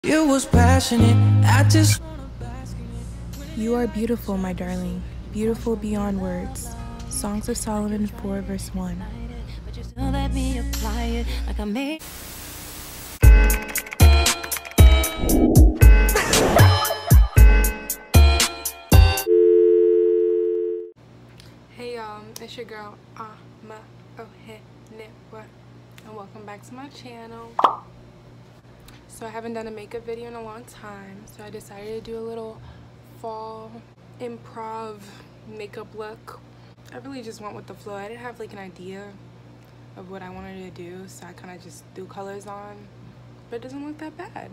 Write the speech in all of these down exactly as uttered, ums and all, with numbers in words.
You was passionate, I just wanna bask in it. You are beautiful, my darling, beautiful beyond words. Songs of Solomon four verse one. But you still let me apply it like I made. Hey y'all, it's your girl ohenewaa, and welcome back to my channel. So I haven't done a makeup video in a long time, so I decided to do a little fall improv makeup look. I really just went with the flow. I didn't have like an idea of what I wanted to do, so I kind of just threw colors on, but it doesn't look that bad.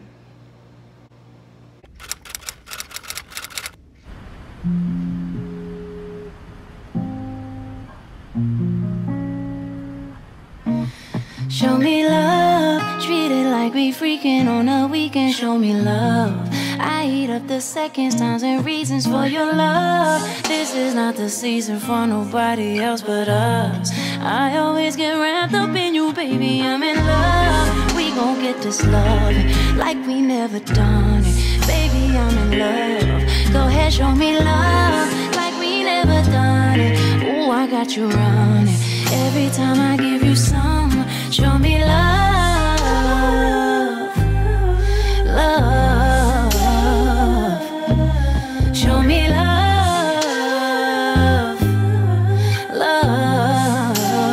Show me love, treat it like we freaking on a weekend. Show me love, I eat up the seconds, times, and reasons for your love. This is not the season for nobody else but us. I always get wrapped up in you, baby, I'm in love. We gon' get this love like we never done it. Baby, I'm in love. Go ahead, show me love like we never done it. Ooh, I got you running. Every time I give you some, show me love, love. Show me love, love.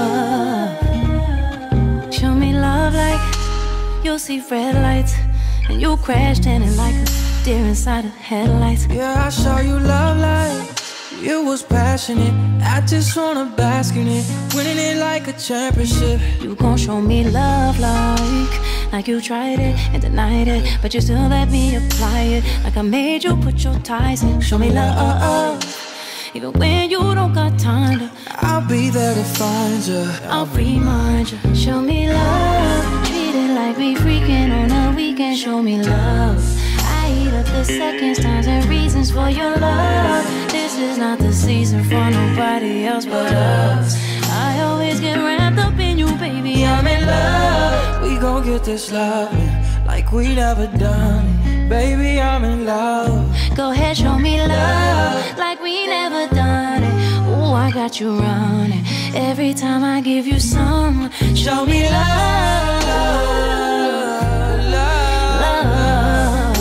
Show me love like you'll see red lights and you crashed in it like a deer inside of headlights. Yeah, I saw you love like you was passionate, I just wanna bask in it, winning it like a championship. You gon' show me love like, like you tried it and denied it, but you still let me apply it, like I made you put your ties in. Show me love, even when you don't got time to. I'll be there to find you, I'll remind you. Show me love, treat it like we freaking on a weekend. Show me love, I eat up the seconds, times, and reasons for your love. This is not the season for nobody else but us. I always get wrapped up in you, baby, I'm in love. we gon' get this love like we never done it. Baby, I'm in love. Go ahead, show me love like we never done it. Ooh, I got you running. Every time I give you some, show me love, love, love.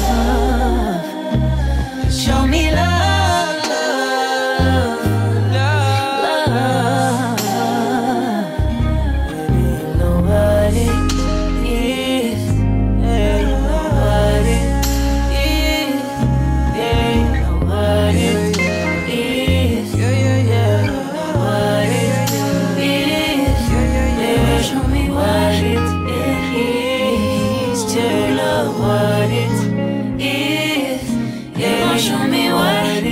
Show me love, love, love, love. Baby, you know what it is. Yeah, you know what it is. Yeah, you know what it is. Yeah, yeah, yeah. You know what it is. Baby, show me what it is to love what it is. Yeah, show me what it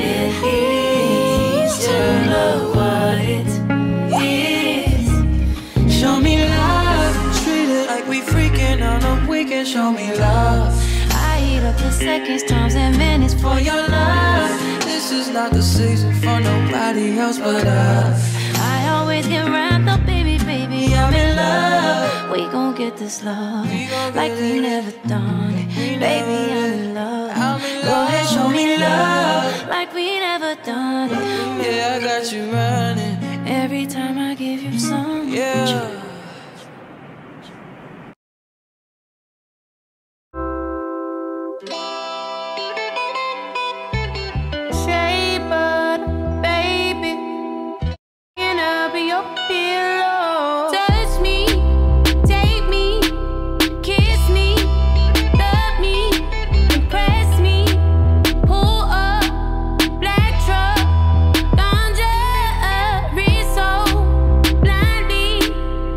is to love what it is. Show me love, treat it like we freaking on a weekend. Show me love, I eat up the seconds, times, and minutes for your love. this is not the season for nobody else but us. I always get wrapped up, baby, baby, I'm in love. We gon' get this love like we never done it. Baby, I'm in love. Go ahead, show me love like we never done it. Yeah, I got you running. Every time I give you some, Yeah. Shea butter, baby, and I'll be your pillow. Touch me, take me, kiss me, love me, impress me. Pull up, black truck, ganja, so blindly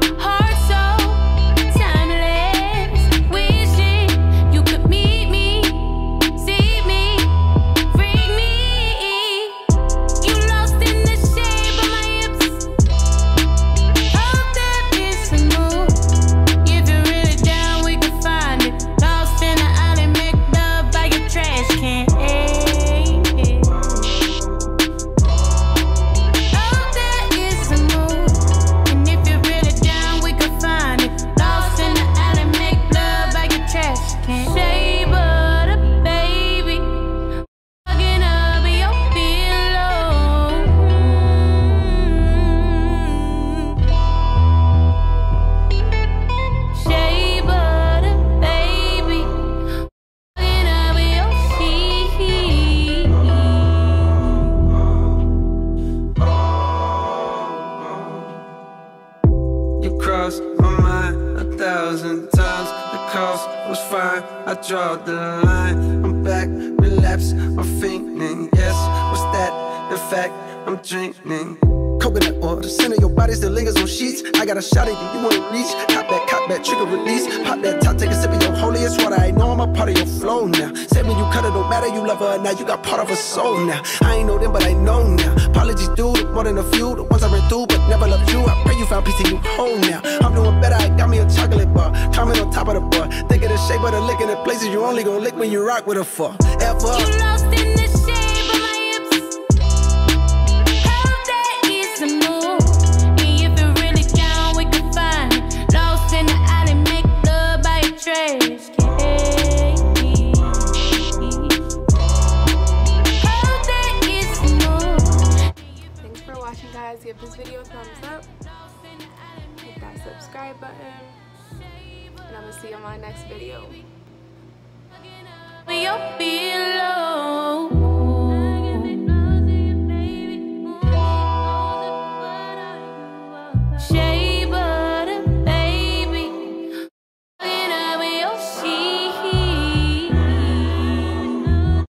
draw the line. I'm back, relapse, I'm fiending. Yes, what's that? In fact, I'm dreaming. Coconut oil, the center of your body still lingers on sheets. I got a shot at you, you wanna reach. Cop that, cop that, trigger release. Pop that top, take a sip of your holiest water. I know I'm a part of your flow now. Said when you cut it, don't matter, you love her now. You got part of her soul now. I ain't know them, but I know now. Apologies, dude, more than a few. The ones I ran through, but never loved you. I pray you found peace and you home now. I'm doing better, I got me a chocolate bar. Climbing on top of the bar. Think of the shape of the lick in the places you only gon' lick when you rock with her for ever. You lost in the shape of my hips. Hope that is the move. And if you're really down, we can find it. Lost in the alley, make love by a trash can. Hope that is the move. Thanks for watching, guys. Give this video a thumbs up. Hit that subscribe button. And I will see you in my next video. When you're below.